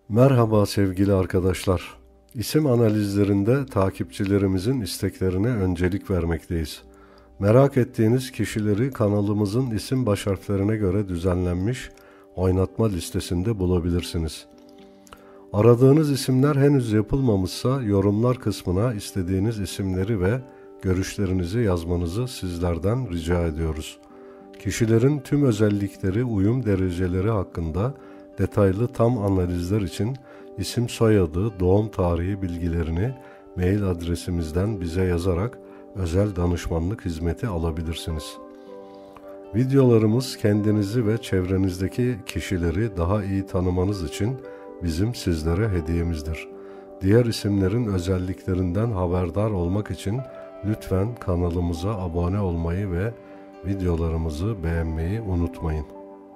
Merhaba sevgili arkadaşlar. İsim analizlerinde takipçilerimizin isteklerine öncelik vermekteyiz. Merak ettiğiniz kişileri kanalımızın isim baş harflerine göre düzenlenmiş oynatma listesinde bulabilirsiniz. Aradığınız isimler henüz yapılmamışsa yorumlar kısmına istediğiniz isimleri ve görüşlerinizi yazmanızı sizlerden rica ediyoruz. Kişilerin tüm özellikleri, uyum dereceleri hakkında detaylı tam analizler için isim, soyadı, doğum tarihi bilgilerini mail adresimizden bize yazarak özel danışmanlık hizmeti alabilirsiniz. Videolarımız kendinizi ve çevrenizdeki kişileri daha iyi tanımanız için bizim sizlere hediyemizdir. Diğer isimlerin özelliklerinden haberdar olmak için lütfen kanalımıza abone olmayı ve videolarımızı beğenmeyi unutmayın.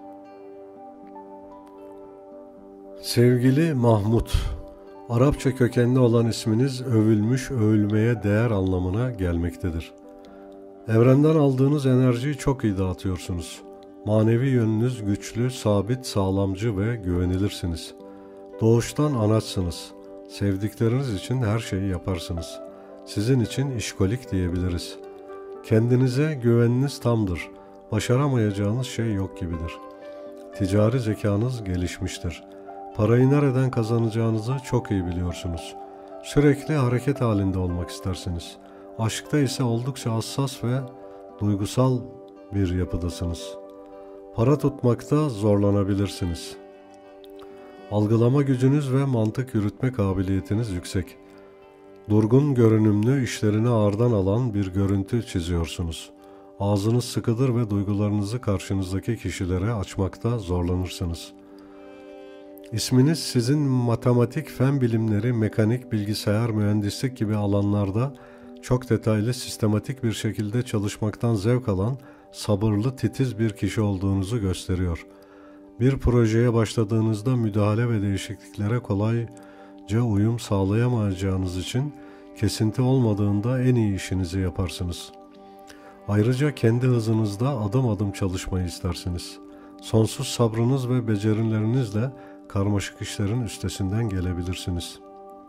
Sevgili Mahmut, Arapça kökenli olan isminiz övülmüş, övülmeye değer anlamına gelmektedir. Evrenden aldığınız enerjiyi çok iyi dağıtıyorsunuz. Manevi yönünüz güçlü, sabit, sağlamcı ve güvenilirsiniz. Doğuştan anaçsınız. Sevdikleriniz için her şeyi yaparsınız. Sizin için işkolik diyebiliriz. Kendinize güveniniz tamdır. Başaramayacağınız şey yok gibidir. Ticari zekanız gelişmiştir. Parayı nereden kazanacağınızı çok iyi biliyorsunuz. Sürekli hareket halinde olmak istersiniz. Aşkta ise oldukça hassas ve duygusal bir yapıdasınız. Para tutmakta zorlanabilirsiniz. Algılama gücünüz ve mantık yürütme kabiliyetiniz yüksek. Durgun görünümlü, işlerini ağırdan alan bir görüntü çiziyorsunuz. Ağzınız sıkıdır ve duygularınızı karşınızdaki kişilere açmakta zorlanırsınız. İsminiz sizin matematik, fen bilimleri, mekanik, bilgisayar, mühendislik gibi alanlarda çok detaylı, sistematik bir şekilde çalışmaktan zevk alan, sabırlı, titiz bir kişi olduğunuzu gösteriyor. Bir projeye başladığınızda müdahale ve değişikliklere kolayca uyum sağlayamayacağınız için kesinti olmadığında en iyi işinizi yaparsınız. Ayrıca kendi hızınızda adım adım çalışmayı istersiniz. Sonsuz sabrınız ve becerilerinizle karmaşık işlerin üstesinden gelebilirsiniz.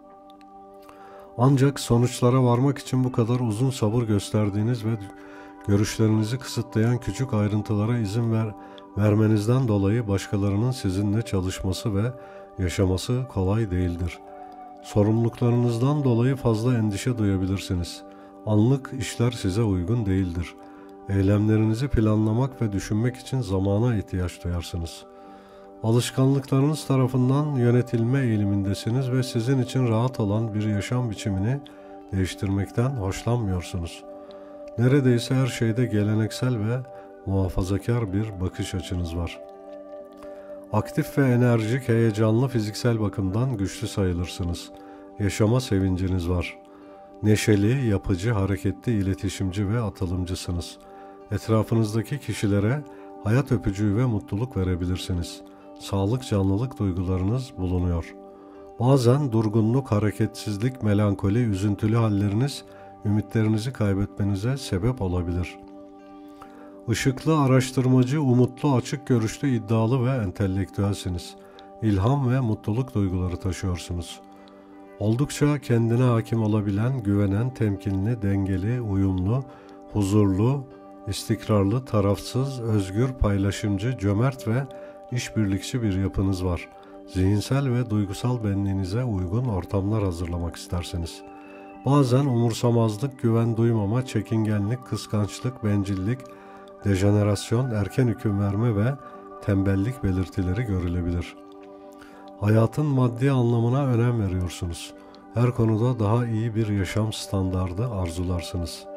Ancak sonuçlara varmak için bu kadar uzun sabır gösterdiğiniz ve görüşlerinizi kısıtlayan küçük ayrıntılara izin vermenizden dolayı başkalarının sizinle çalışması ve yaşaması kolay değildir. Sorumluluklarınızdan dolayı fazla endişe duyabilirsiniz. Anlık işler size uygun değildir. Eylemlerinizi planlamak ve düşünmek için zamana ihtiyaç duyarsınız. Alışkanlıklarınız tarafından yönetilme eğilimindesiniz ve sizin için rahat olan bir yaşam biçimini değiştirmekten hoşlanmıyorsunuz. Neredeyse her şeyde geleneksel ve muhafazakar bir bakış açınız var. Aktif ve enerjik, heyecanlı, fiziksel bakımdan güçlü sayılırsınız. Yaşama sevinciniz var. Neşeli, yapıcı, hareketli, iletişimci ve atılımcısınız. Etrafınızdaki kişilere hayat öpücüğü ve mutluluk verebilirsiniz. Sağlık, canlılık duygularınız bulunuyor. Bazen durgunluk, hareketsizlik, melankoli, üzüntülü halleriniz ümitlerinizi kaybetmenize sebep olabilir. Işıklı, araştırmacı, umutlu, açık görüşlü, iddialı ve entelektüelsiniz. İlham ve mutluluk duyguları taşıyorsunuz. Oldukça kendine hakim olabilen, güvenen, temkinli, dengeli, uyumlu, huzurlu, istikrarlı, tarafsız, özgür, paylaşımcı, cömert ve işbirlikçi bir yapınız var. Zihinsel ve duygusal benliğinize uygun ortamlar hazırlamak istersiniz. Bazen umursamazlık, güven duymama, çekingenlik, kıskançlık, bencillik, dejenerasyon, erken hüküm verme ve tembellik belirtileri görülebilir. Hayatın maddi anlamına önem veriyorsunuz. Her konuda daha iyi bir yaşam standardı arzularsınız.